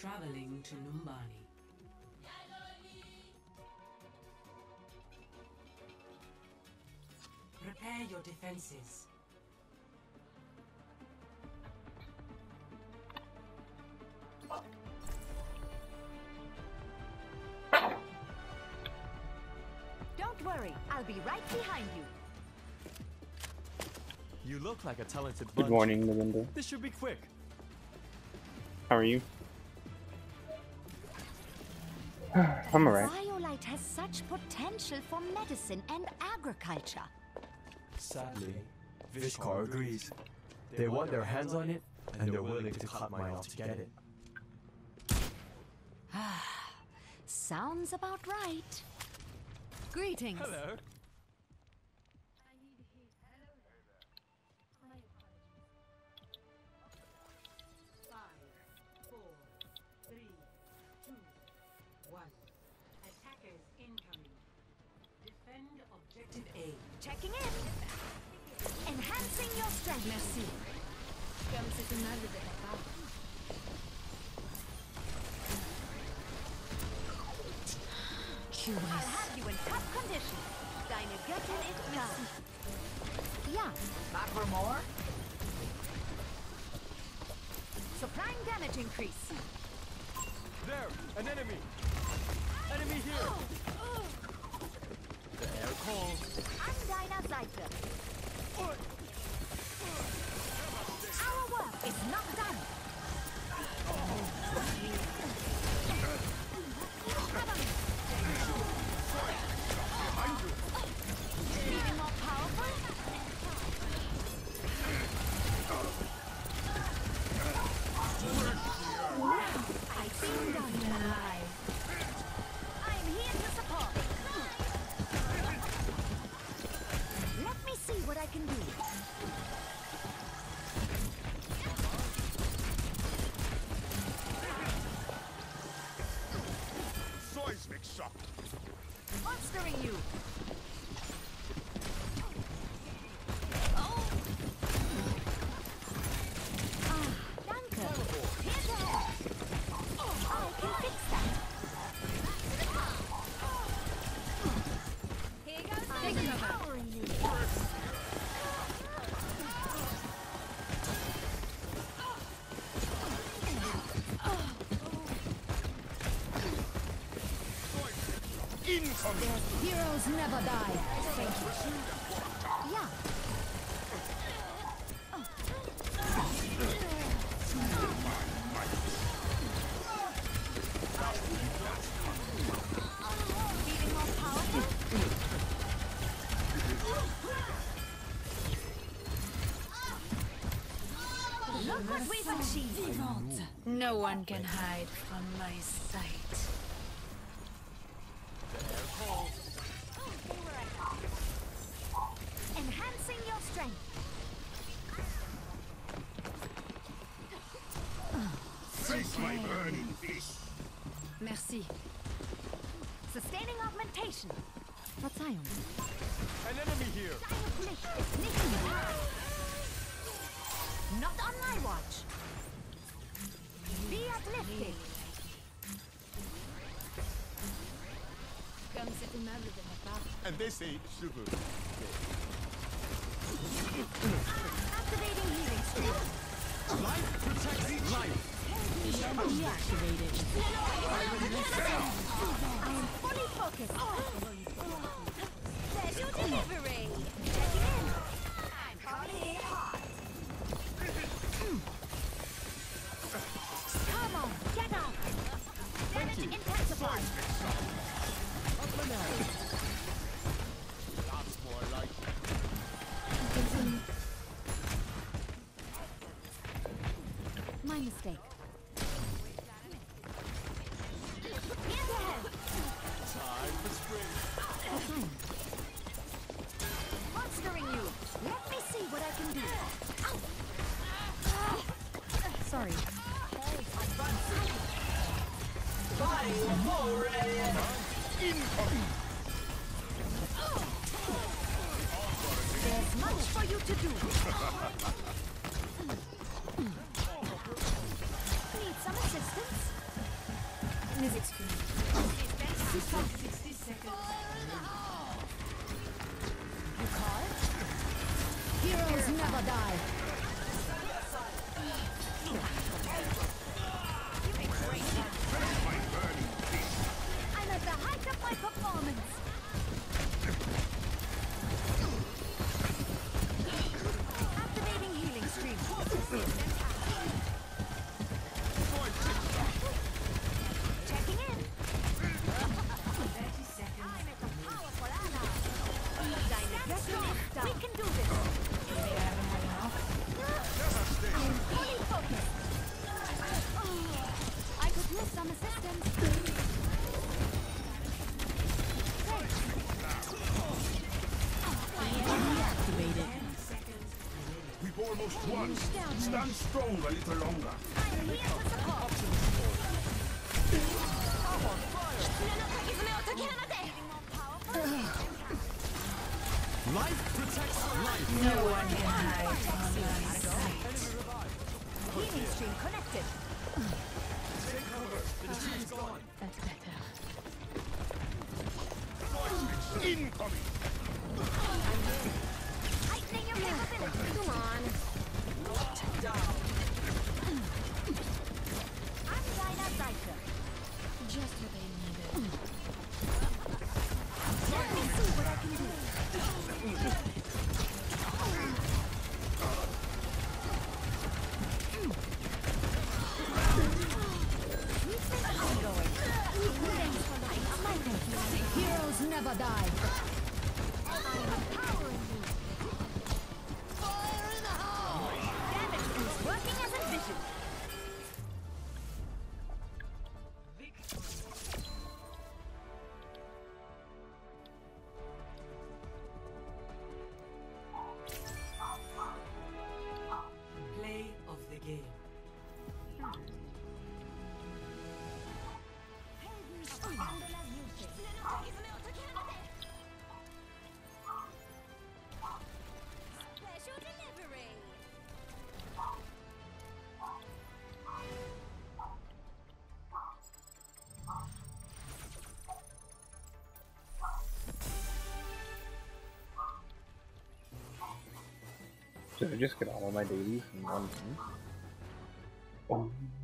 Traveling to Numbani. Prepare your defenses. Don't worry, I'll be right behind you. You look like a talented bunch. Good morning, Melinda. This should be quick. How are you? I'm alright. Biolite has such potential for medicine and agriculture. Sadly, Vishkar agrees. They want their hands on it, and they're willing to cut mine off to get it. Sounds about right. Greetings. Hello. Objective A. Checking in. Enhancing your strength. Merci. Comme c'est aimable de ta part. I'll have you in top condition. Deine Göttin ist da. Ja. Back for more? Supplying damage increase. There, an enemy. Enemy here. The air calls. An deiner Seite. Our work is not done. Feeling more powerful? I've been done alive. I'm here to support. Let me see what I can do. Seismic shock. Monstering you. Danke. Hinterher. I can fix that. Here goes I'm empowering you. Incoming. Heroes never die. Yeah. Feeling more powerful? Look what we've achieved. No one can hide from my sight. The air calls. Enhancing your strength. Face my burning fish. Merci. Sustaining augmentation. Verzeihung. An enemy here. Dein Licht ist nicht mehr. Not on my watch. Be uplifted. Comme c'est aimable de ma part. And they say sugar. Activating healing stream. Life protects life. Deactivated. I am fully focused. There's your delivery. Check it in. I'm coming hot. Come on, get up. Damage intensified. That's more like My mistake. Hinterher. Time for spring. Monstering you. Let me see what I can do. Sorry. incoming. There's much for you to do. Need some assistance? Mes excuses. 60 seconds. You call? Heroes never die. I'm at the height of my performance. Activating healing stream. Checking in. 30 seconds. I'm at the powerful ally. We can do this. I'm fully focused. I could use some assistance. Activated. 10 seconds. We've almost won. Stand strong a little longer. I'm here to support. Life protects life. No one can hide from my sight. Healing stream connected. That's better. Incoming. Heightening your capability. Come on. I'm Dinah Zeiser. Just what they needed. Let me see what I can do. Keep this ongoing. Thanks for the my thank you. Heroes never die. I'm empowering you. Fire in the hole! Damage is working as envisioned. Play of the game. Special delivery. Did I just get all of my dailies in one thing? Oh.